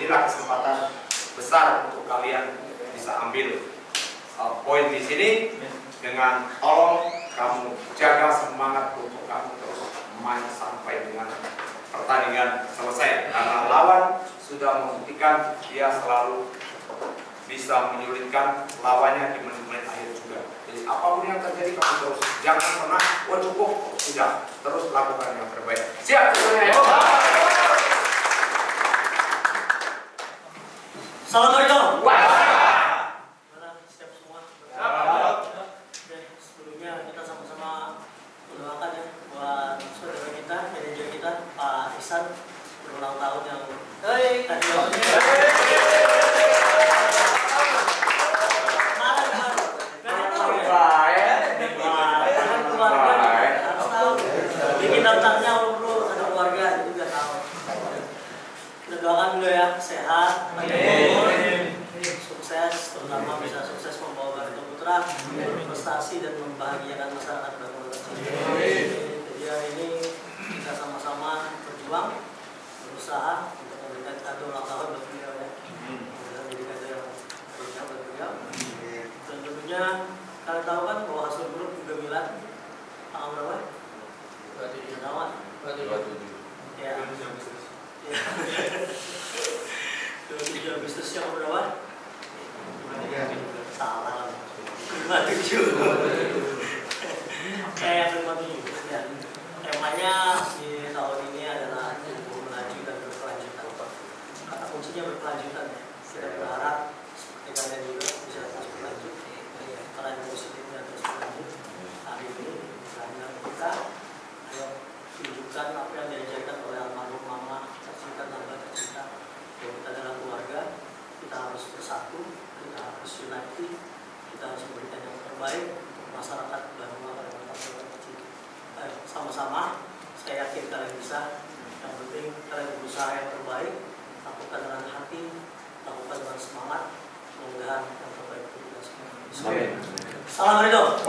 inilah kesempatan besar untuk kalian bisa ambil poin di sini. Dengan tolong kamu jaga semangat untuk kamu terus main sampai dengan pertandingan selesai, karena lawan sudah membuktikan dia selalu bisa menyulitkan lawannya di menit-menit akhir juga. Jadi apapun yang terjadi kamu terus jangan pernah cukup, sudah terus lakukan yang terbaik. Siap semuanya ya. Assalamualaikum. Mana siap semua? Oke, sebelumnya kita sama-sama mendoakan ya buat saudara kita, manajer kita, Pak Ihsan, berulang tahun yang tadi bikin daftarnya dulu, ada keluarga juga tahu. Kita doakan dulu ya, sehat, sukses, terutama bisa sukses membawa Barito Putra berprestasi dan membahagiakan masyarakat Barito Putra. Jadi hari ini kita sama-sama berjuang, berusaha untuk memberikan kado ulang tahun buat beliau ya. Jadi kado yang spesial buat beliau. Dan tentunya kalian tahu kan bahwa hasil grup juga Milan tanggal berapa? 27. Ya. 27 Agustus yang berapa? Salah. 57. 57. Ya. Temanya di tahun ini adalah melaju dan berkelanjutan. Kata kuncinya berkelanjutan ya. Kita berharap seperti kalian juga bisa terus berlanjut. Karena positifnya terus berlanjut. Hari ini kehadiran kita, ayo tunjukkan apa yang diajarkan oleh almarhum mama tercinta dan bapak tercinta, bahwa kita adalah keluarga, kita harus bersatu, kita harus united, kita harus memberikan yang terbaik untuk masyarakat dan masyarakat tercinta. Ayo sama-sama, saya yakin kalian bisa. Yang penting kalian berusaha yang terbaik, lakukan dengan hati, lakukan dengan semangat, mudah-mudahan yang terbaik untuk kita semua. Assalamualaikum.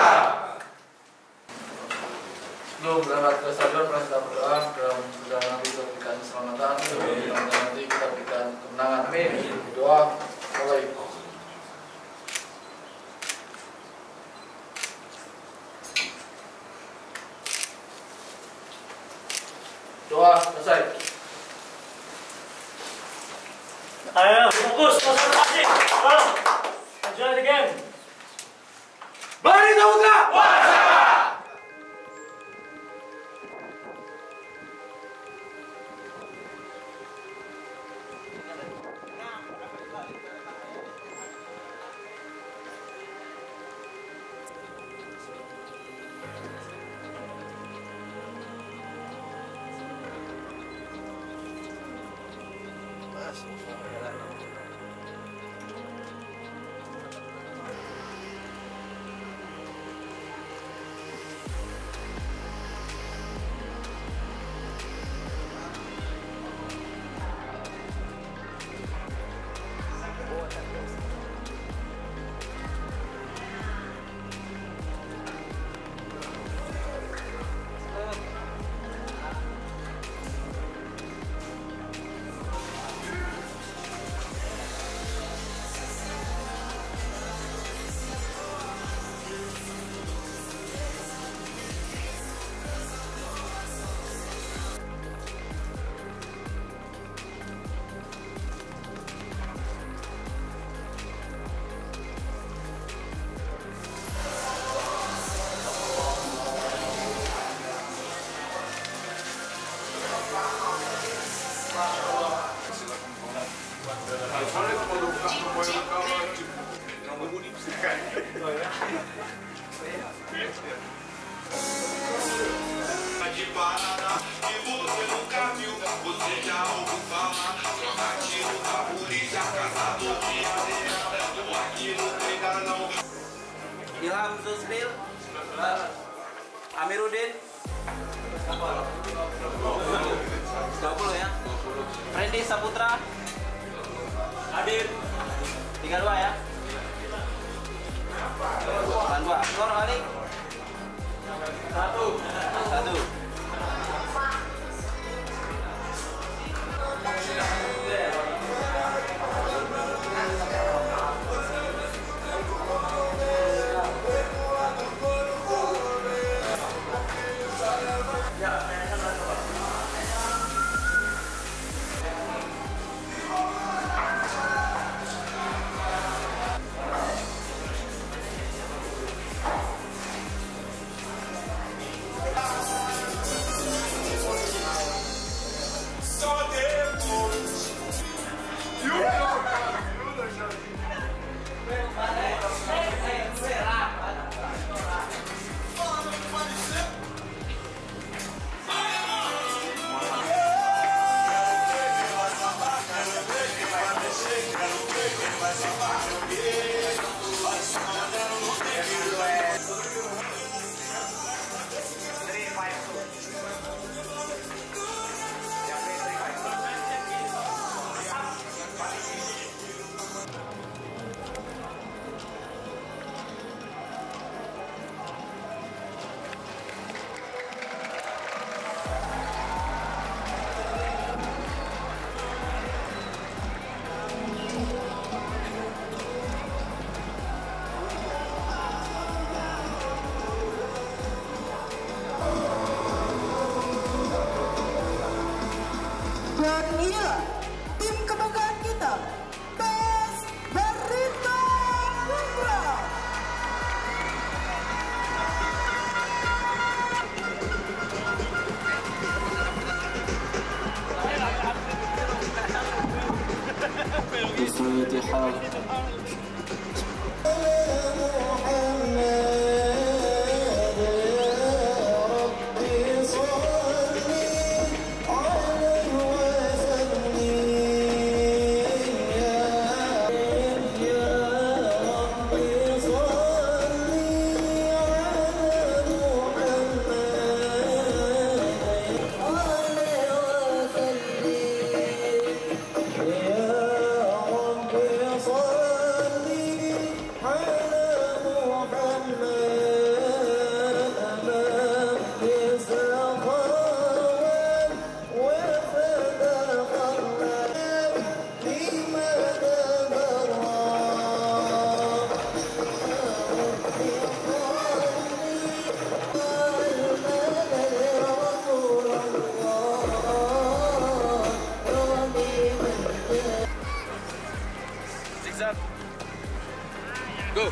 Sebelum berangkat ke stadion, mari kita berdoa dalam perjalanan nanti kita berikan keselamatan, dan nanti kita berikan kemenangan. Amin. Doa mulai. Doa selesai. Ayo fokus, konsentrasi. Ayo, enjoy the game. Barito Putra. Ilham Zusril, Amiruddin 20 ya. Randy Saputra hadir 32 ya. 32. Skor kali 1-1. Dan inilah tim kebanggaan kita, PS Barito Putra. Zigzag. Go.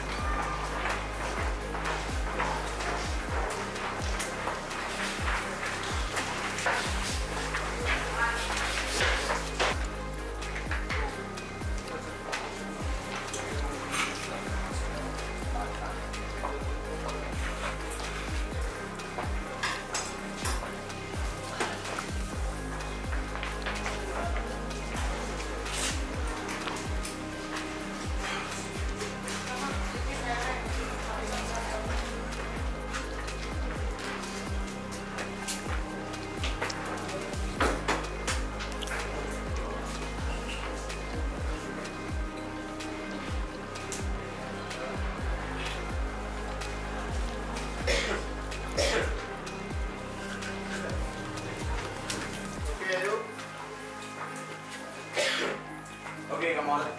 Okay, come on.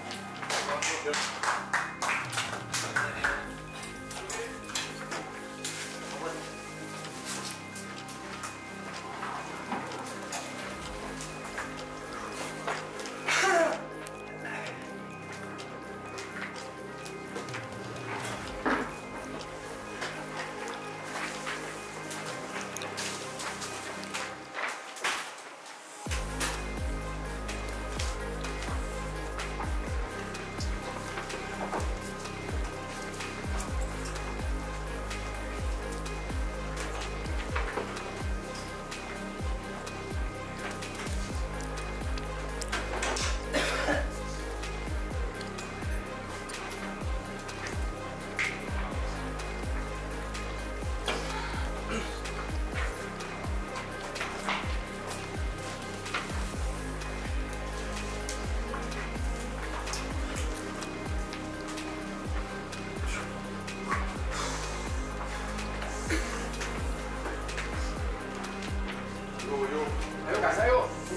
Ayo guys, ayo.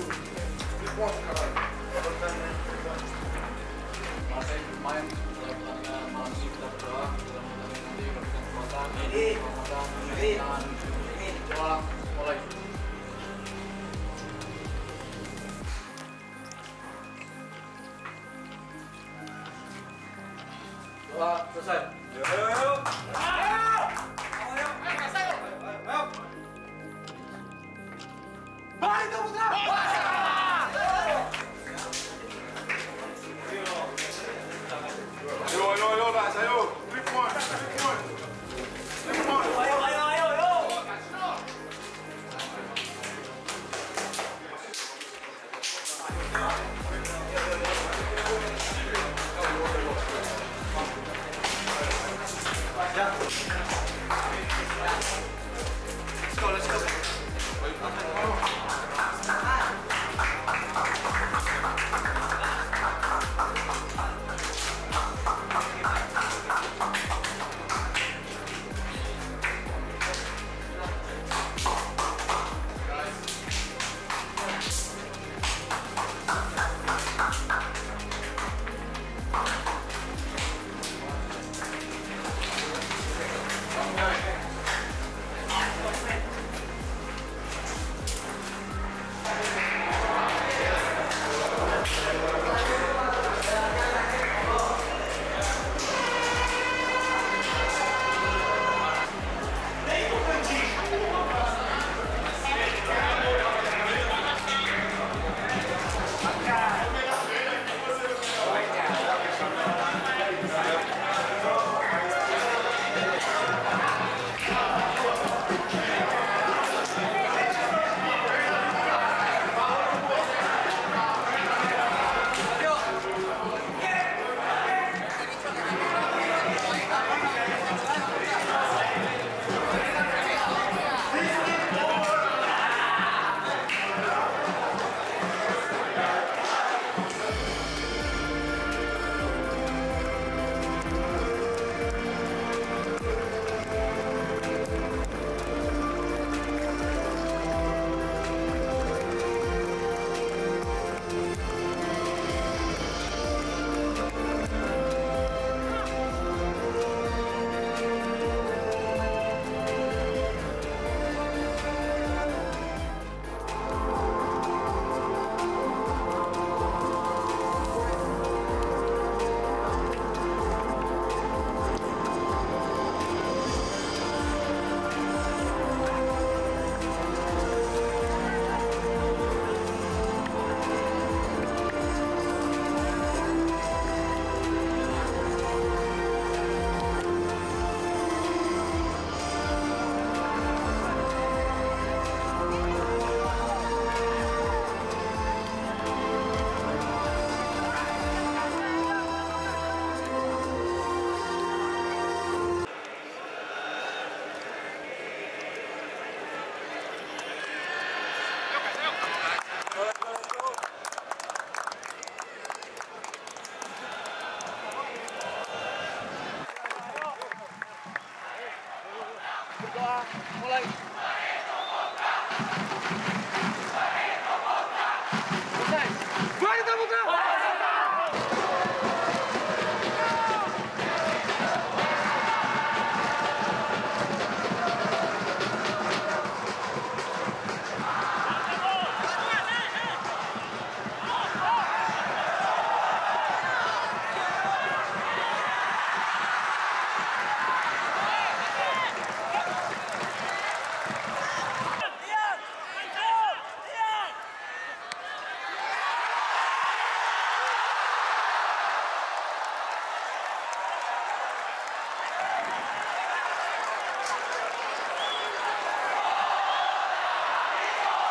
Masih main dalam pertandingan malam ini kita berdoa dalam pertandingan nanti berikan kekuatan, kehormatan, coba mulai. Doa selesai. Ayo. Barito Putra. Ayo guys, ayo. 3 points. Let's go.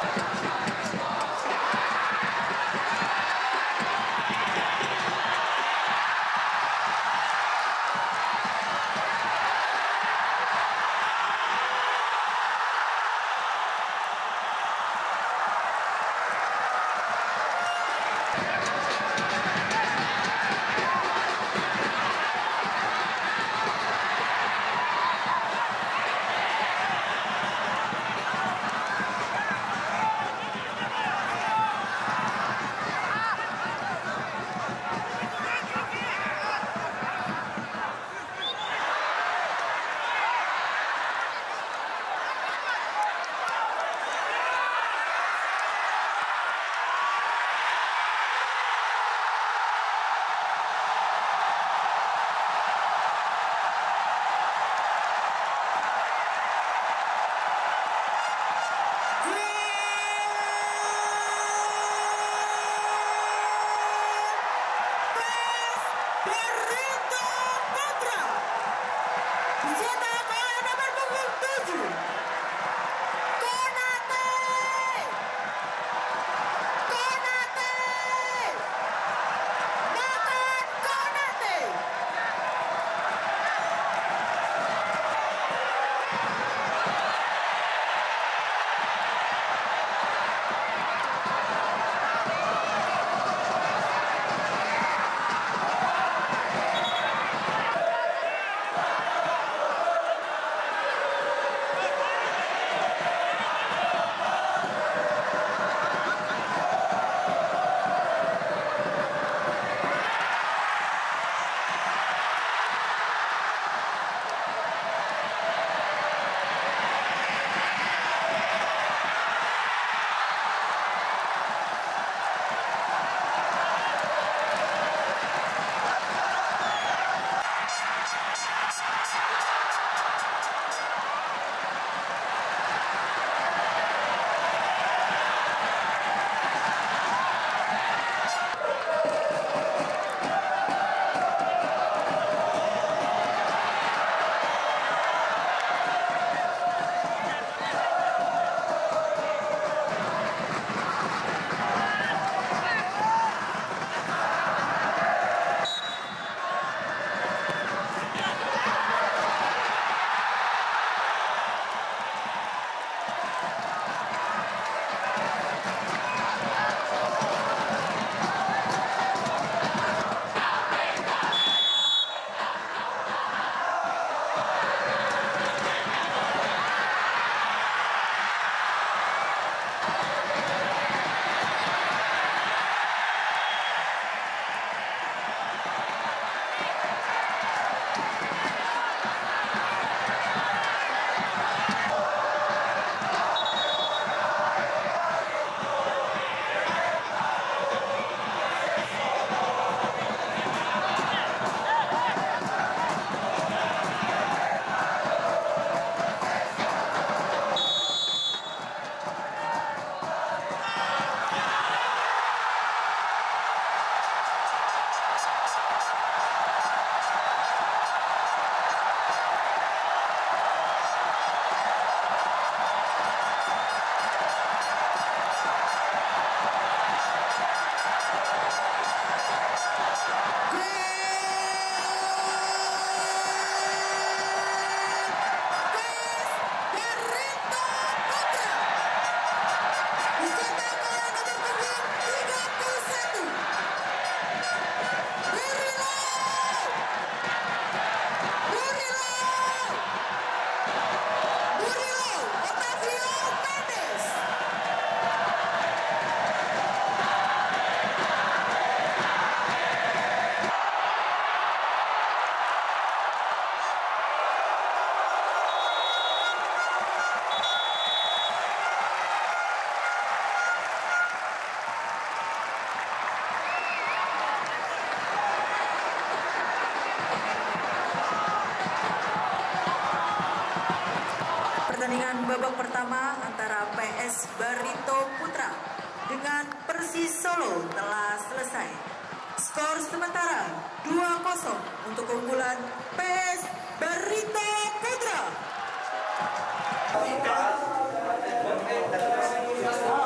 Pertandingan babak pertama antara PS Barito Putra dengan Persis Solo telah selesai. Skor sementara 2-0 untuk keunggulan PS Barito Putra.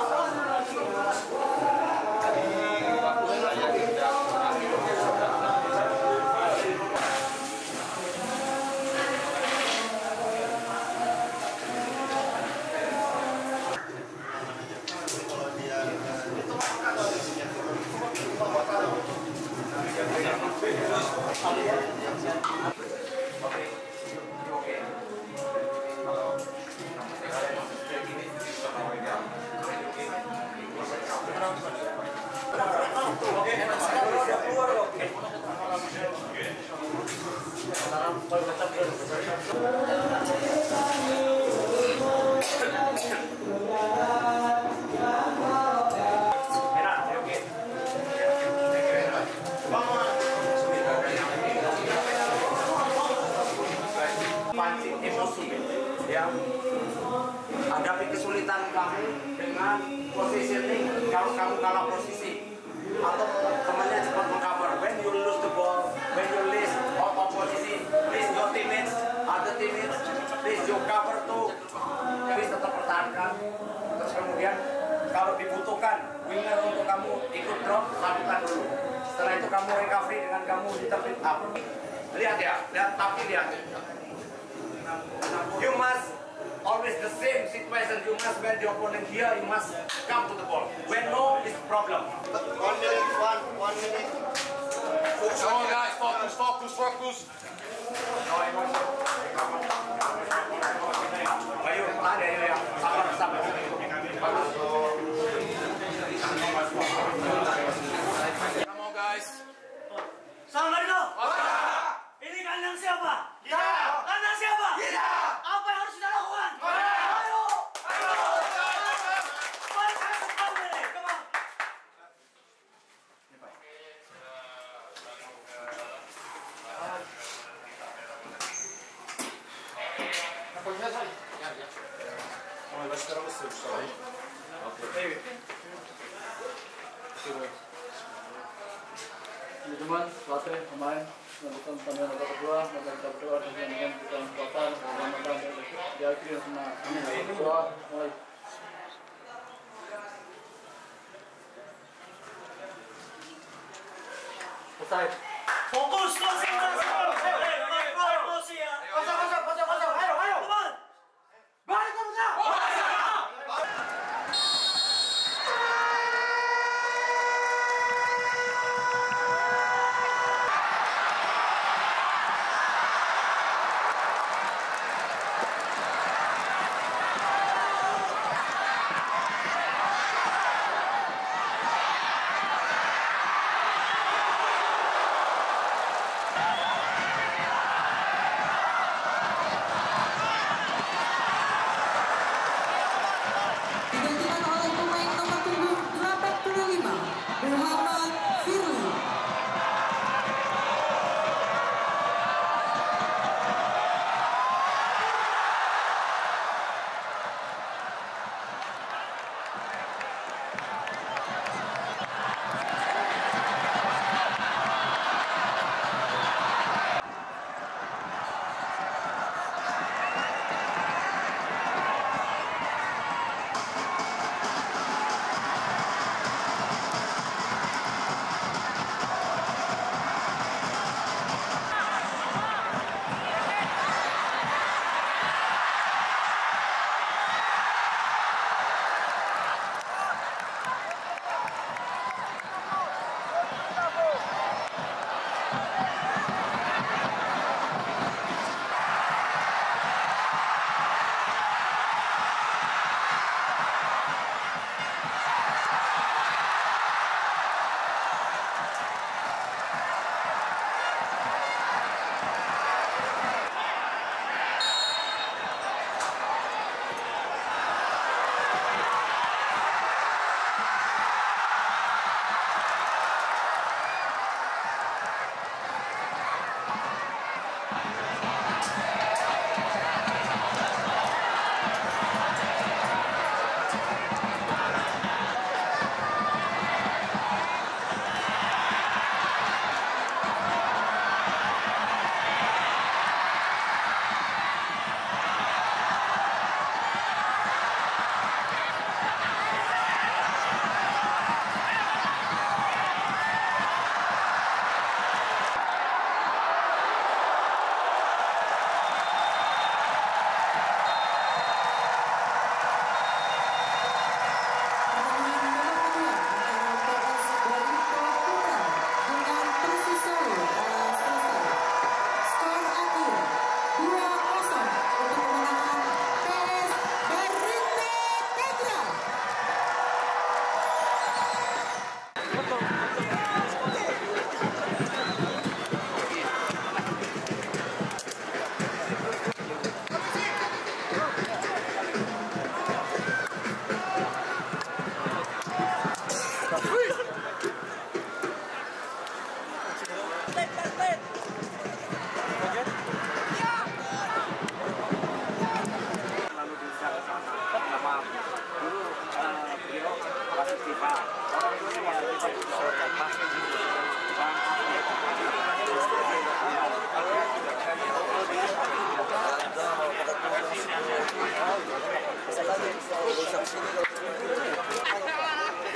Pancing emosi, ya. Hadapi kesulitan kamu dengan positioning. Kalau kamu kalah posisi atau temannya cepat mengcover. When you lose the ball, when you lose out of posisi, please your teammates, other teammates, please you cover tuh, please tetap pertahankan. Terus kemudian kalau dibutuhkan winger untuk kamu ikut drop, lakukan dulu. Setelah itu kamu recovery dengan kamu little bit up. Lihat ya, tapi lihat. You must always the same situation. You must when the opponent here, you must come to the ball. When no, it's problem. 1 minute, one minute. Come on, guys, focus. No emotion. Ayo, ada ya. Sabar. Come on, guys. Salam Barito. Ini kandang siapa? Kita. Kandang siapa? Kita. Apa yang harus kita lakukan? Ayo. Come on. Teman-teman, pelatih, pemain, melakukan pertandingan babak kedua, maka kita berdoa dengan kita kekuatan, keselamatan, diakhiri dengan doa, mulai. Selesai. Fokus, konsentrasi. Emosi ya. Kosong. Ayo. Teman. Balik ke Putra.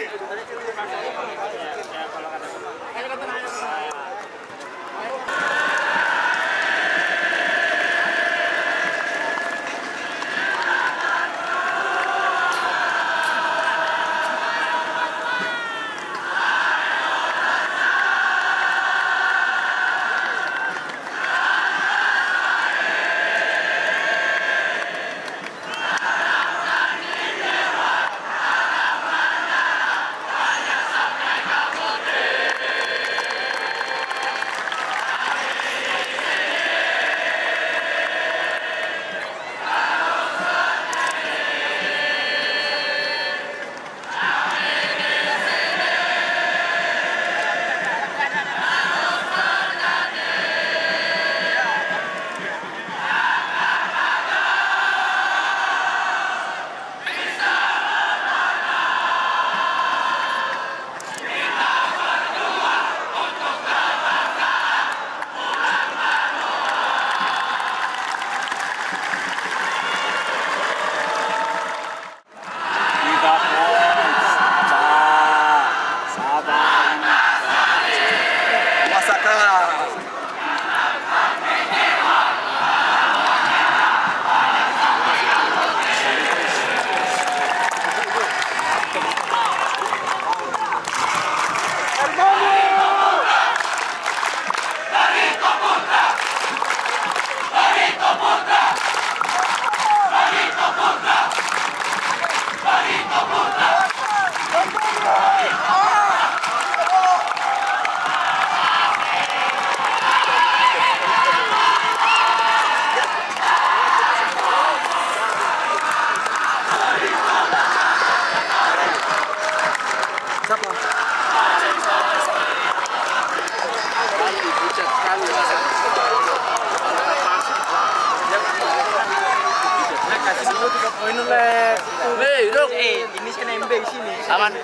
Ini saya nembeng sini. Aman.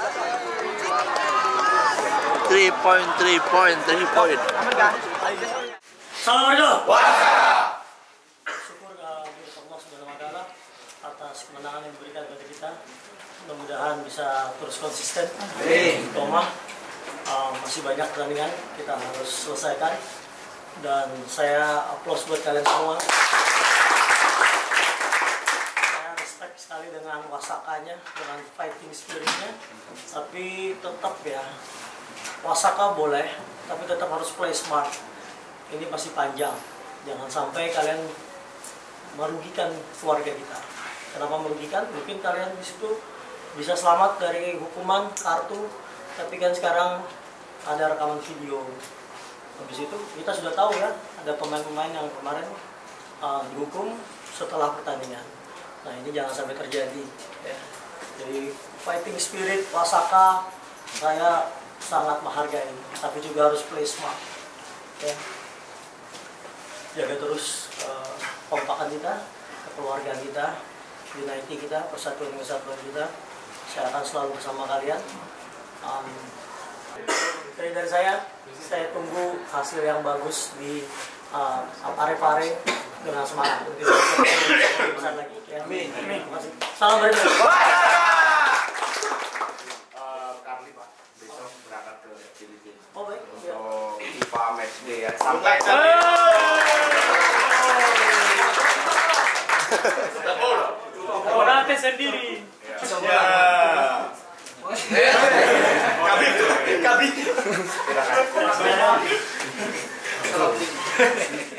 3 point. Aman kan? Assalamualaikum. Syukur Allah Subhanahu wa taala atas kemenangan yang diberikan kepada kita. Mudah-mudahan bisa terus konsisten. Tomah masih banyak pertandingan kita harus selesaikan. Dan saya aplaus buat kalian semua. Saya respect sekali dengan wasakanya, dengan fighting spiritnya. Tapi tetap ya, wasaka boleh, tapi tetap harus play smart. Ini masih panjang. Jangan sampai kalian merugikan keluarga kita. Kenapa merugikan? Mungkin kalian di situ bisa selamat dari hukuman kartu, tapi kan sekarang ada rekaman video. Habis itu kita sudah tahu ya, ada pemain-pemain yang kemarin dihukum setelah pertandingan. Nah ini jangan sampai terjadi ya. Jadi fighting spirit wasaka saya sangat menghargai, tapi juga harus play smart ya. Jaga terus kompakan kita, kekeluargaan kita, unity kita, persatuan kita. Saya akan selalu bersama kalian. Dari saya tunggu hasil yang bagus di Parepare dengan semangat untuk lebih besar lagi. Ya. Amin. Salam dari Karli Pak, besok berangkat ke Filipina. Oh baik. Untuk FIFA Matchday ya. Sampai. Nanti sendiri. Kami.